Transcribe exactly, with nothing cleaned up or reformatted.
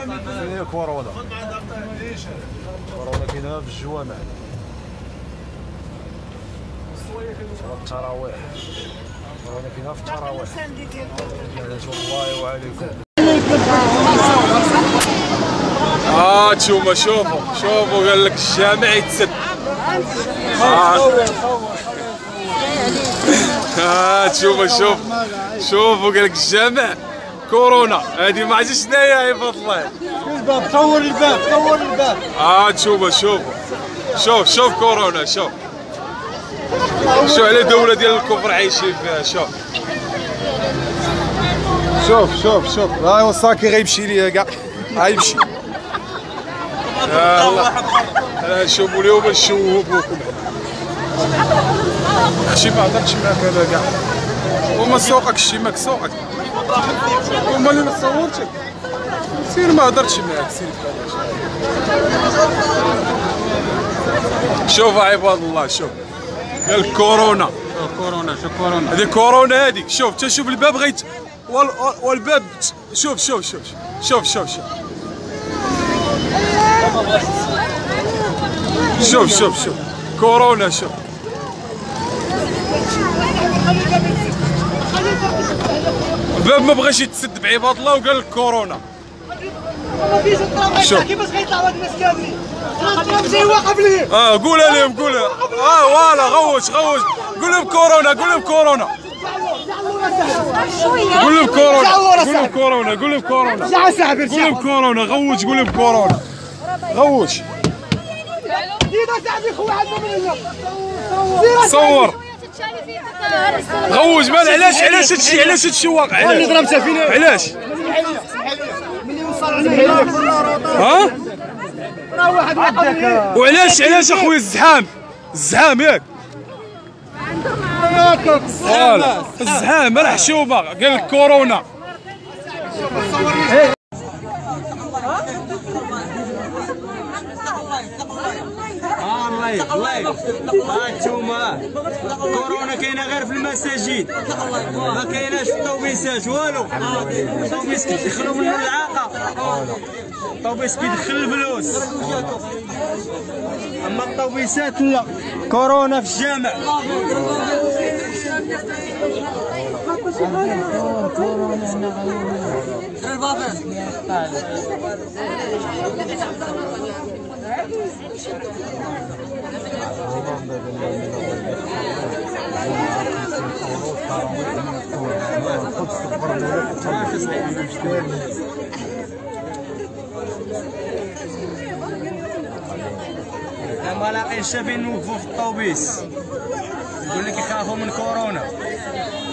فين هي كورونا؟ كورونا كاينه في الجوامع، صلاة التراويح. كورونا كاينه في التراويح. الله وعليكم. اه نتوما شوفوا شوفوا قال لك الجامع يتسد. اه نتوما شوف شوفوا قال لك الجامع كورونا هذه ما عرفتش شناهي عباد الله. الباب طور الباب طور الباب. اه نتوما شوفوا شوف شوف كورونا شوف شوف على دولة ديال الكفر عايشين فيها. شوف شوف شوف شوف ها هو الصاكي غيمشي ليا كاع غيمشي. يا الله شوفوا اليوم نشوفوكم. اختي ما هضرتش معاك انا كاع وما سوقك شتيماك سوقك وما اللي ما صورتك سير ما هضرتش معاك سير شوف عباد الله شوف قال كورونا كورونا شوف كورونا هذه كورونا هذيك. شوف تشوف الباب غيت وال... والباب شوف شوف شوف شوف شوف شوف شوف شوف شوف كورونا. شوف الباب ما بغاش يتسد بعباد الله وقال لك كورونا. شوف كيفاش غيطلعوا هاد الناس كاملين؟ جاي واقف ليه. اه قولها لهم قولها. اه فوالا غوت غوت قول لهم كورونا قول لهم كورونا قول لهم كورونا قول لهم كورونا قول لهم كورونا رجع صاحبي قول لهم كورونا غوت قول لهم كورونا غوت. ديما صاحبي خويا عندنا من هنا صور غوت مال علاش علاش هادشي علاش هادشي واقع اللي ضربتها فينا علاش ملي وصل عليه ها راه واحد واحد وعلاش علاش اخويا الزحام الزحام ياك فوالا الزحام راه حشومه قال لك كورونا. لايف لايف ها انتوما كورونا كاينه غير في المساجد ما كايناش في الطوبيسات والو. الطوبيس كيدخلوا منه العاقه الطوبيس كيدخل الفلوس اما الطوبيسات لا. كورونا في الجامع. لما لاقي الشافين نوقفوا في الطوبيس يقول لك يخافوا من كورونا.